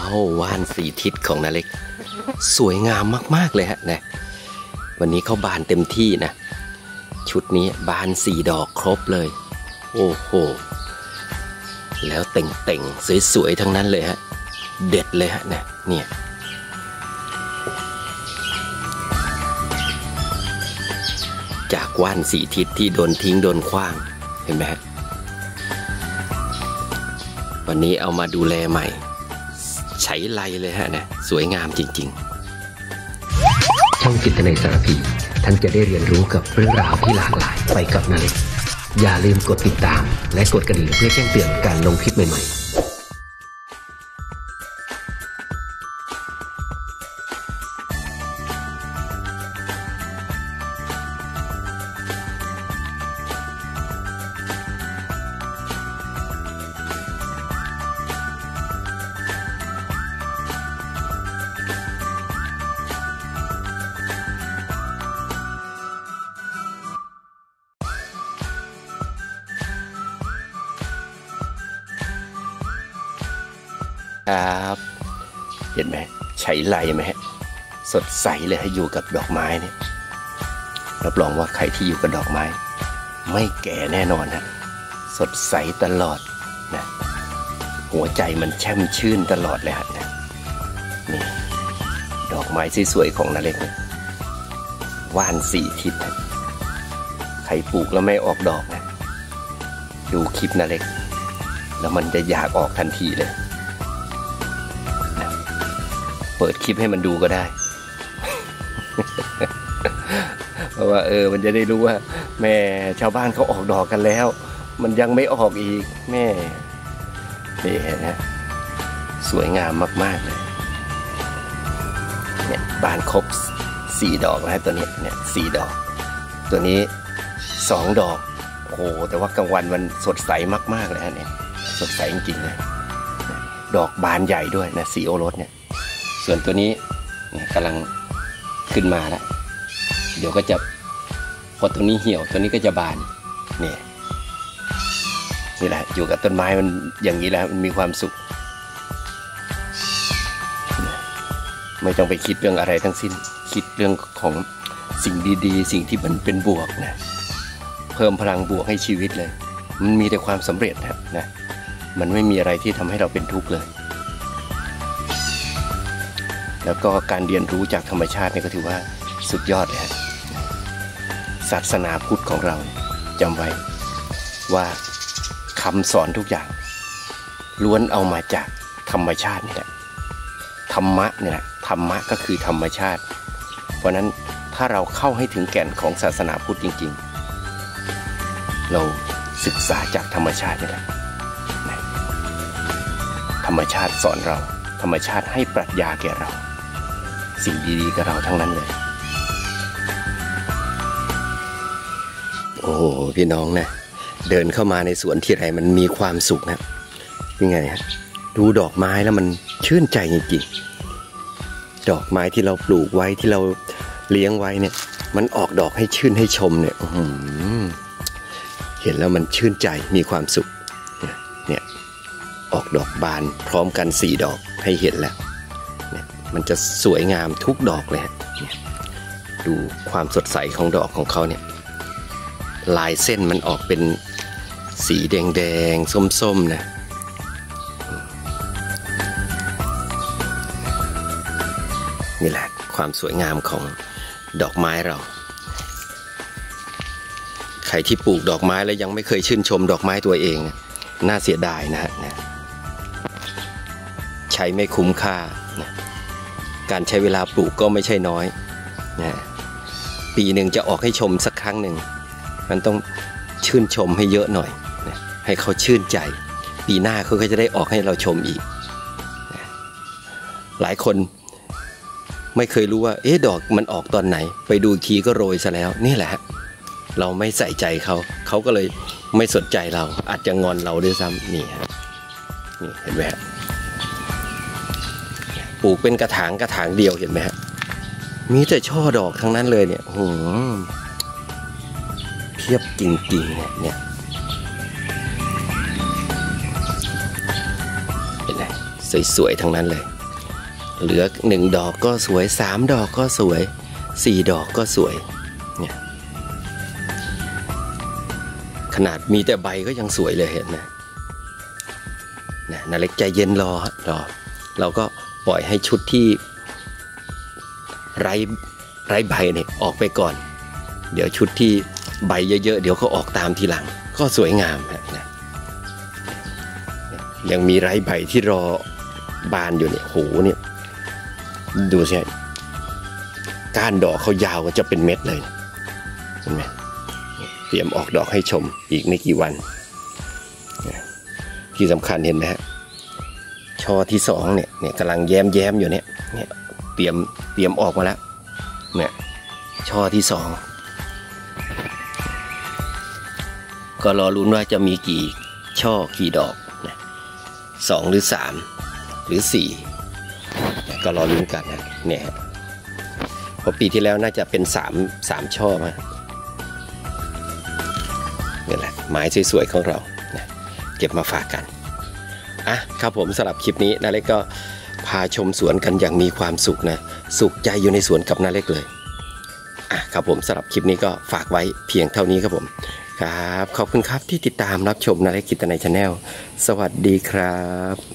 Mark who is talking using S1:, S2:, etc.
S1: าวว่านสีทิศของนาเล็กสวยงามมากๆเลยฮะนะวันนี้เขาบานเต็มที่นะชุดนี้บาน4 ดอกครบเลยโอ้โหแล้วเต่งๆสวยๆทั้งนั้นเลยฮะเด็ดเลยฮะนะเนี่ยจากว่านสีทิศที่โดนทิ้งโดนขว้างเห็นไหมฮะวันนี้เอามาดูแลใหม่ใช้ไลเลยฮะนะสวยงามจริงๆช่องจิตในสารพีท่านจะได้เรียนรู้กับเรื่องราวที่หลากหลายไปกับนาเล็กอย่าลืมกดติดตามและกดกระดิ่งเพื่อแจ้งเตือนการลงคลิปใหม่ๆครับเห็นไหมใช้ไลไหมฮะสดใสเลยให้อยู่กับดอกไม้เนี่ยรับรองว่าใครที่อยู่กับดอกไม้ไม่แก่แน่นอนฮะสดใสตลอดนะหัวใจมันแช่มชื่นตลอดเลยฮะนะนี่ดอกไม้สวยๆของนาเล็กเนี่ยว่านสีทิศใครปลูกแล้วไม่ออกดอกนะดูคลิปนาเล็กแล้วมันจะอยากออกทันทีเลยเปิดคลิปให้มันดูก็ได้ เพราะว่ามันจะได้รู้ว่าแม่ชาวบ้านเขาออกดอกกันแล้วมันยังไม่ออกอีกแม่นี่นะสวยงามมากๆเลยเนี่ยบานครบ4 ดอกแล้วตัวนี้เนี่ย4 ดอกตัวนี้2 ดอกโอ้โหแต่ว่ากลางวันมันสดใสมากๆเลยฮะเนี่ยสดใสจริงๆเลยดอกบานใหญ่ด้วยนะสีโอรสเนี่ยส่วนตัวนี้กำลังขึ้นมาแล้วเดี๋ยวก็จะพอตัวนี้เหี่ยวตัวนี้ก็จะบานนี่แหละอยู่กับต้นไม้มันอย่างนี้แล้วมันมีความสุขไม่ต้องไปคิดเรื่องอะไรทั้งสิ้นคิดเรื่องของสิ่งดีๆสิ่งที่มันเป็นบวกนะเพิ่มพลังบวกให้ชีวิตเลยมันมีแต่ความสำเร็จนะมันไม่มีอะไรที่ทำให้เราเป็นทุกข์เลยแล้วก็การเรียนรู้จากธรรมชาตินี่ก็ถือว่าสุดยอดเลยฮะศาสนาพุทธของเราจำไว้ว่าคำสอนทุกอย่างล้วนเอามาจากธรรมชาตินี่แหละธรรมะเนี่ยธรรมะก็คือธรรมชาติเพราะนั้นถ้าเราเข้าให้ถึงแก่นของศาสนาพุทธจริงๆเราศึกษาจากธรรมชาตินี่แหละธรรมชาติสอนเราธรรมชาติให้ปรัชญาแก่เราสิ่งดีๆกับเราทั้งนั้นเลยโอ้โหพี่น้องนะเดินเข้ามาในสวนที่ไรมันมีความสุขนะยังไงฮะดูดอกไม้แล้วมันชื่นใจจริงๆดอกไม้ที่เราปลูกไว้ที่เราเลี้ยงไว้เนี่ยมันออกดอกให้ชื่นให้ชมเนี่ยเห็นแล้วมันชื่นใจมีความสุขเนี่ยออกดอกบานพร้อมกัน4 ดอกให้เห็นแล้วมันจะสวยงามทุกดอกเลยดูความสดใสของดอกของเขาเนี่ยลายเส้นมันออกเป็นสีแดงๆส้มๆนะนี่แหละความสวยงามของดอกไม้เราใครที่ปลูกดอกไม้แล้วยังไม่เคยชื่นชมดอกไม้ตัวเองน่าเสียดายนะฮะใช้ไม่คุ้มค่าการใช้เวลาปลูกก็ไม่ใช่น้อยนะปีหนึ่งจะออกให้ชมสักครั้งหนึ่งมันต้องชื่นชมให้เยอะหน่อยนะให้เขาชื่นใจปีหน้าเขาก็จะได้ออกให้เราชมอีกนะหลายคนไม่เคยรู้ว่าดอกมันออกตอนไหนไปดูอีกทีก็โรยซะแล้วนี่แหละเราไม่ใส่ใจเขาก็เลยไม่สนใจเราอาจจะงอนเราด้วยซ้ำนี่ฮะนี่เห็นไหมฮะปลูกเป็นกระถางเดียวเห็นไหมฮะมีแต่ช่อดอกทั้งนั้นเลยเนี่ยเพียบจริงๆเนี่ยเห็นไหมสวยๆทั้งนั้นเลยเหลือ1 ดอกก็สวย3 ดอกก็สวย4 ดอกก็สวยเนี่ยขนาดมีแต่ใบก็ยังสวยเลยเห็นไหมนาเล็กใจเย็นรอเราก็ปล่อยให้ชุดที่ไร้ใบเนี่ยออกไปก่อนเดี๋ยวชุดที่ใบเยอะๆเดี๋ยวเขาออกตามทีหลังก็สวยงามนะยังมีไร้ใบที่รอบานอยู่เนี่ยโหเนี่ยดูสิก้านดอกเขายาวก็จะเป็นเม็ดเลยเห็นไหมเตรียมออกดอกให้ชมอีกไม่กี่วันที่สำคัญเห็นไหมฮะช่อที่2เนี่ยกำลังแย้มอยู่เนี่ยเตรียมออกมาแล้วเนี่ยช่อที่2ก็รอลุ้นว่าจะมีกี่ช่อกี่ดอกนะ2หรือ3หรือ4ก็รอลุ้นกันนะเนี่ยเพราะปีที่แล้วน่าจะเป็น3ช่อมานี่แหละไม้สวยๆของเรานะเก็บมาฝากกันครับผมสำหรับคลิปนี้นาเล็กก็พาชมสวนกันอย่างมีความสุขนะสุขใจอยู่ในสวนกับนาเล็กเลยครับผมสำหรับคลิปนี้ก็ฝากไว้เพียงเท่านี้ครับผมครับขอบคุณครับที่ติดตามรับชมนาเล็กกิตนัยชาแนลสวัสดีครับ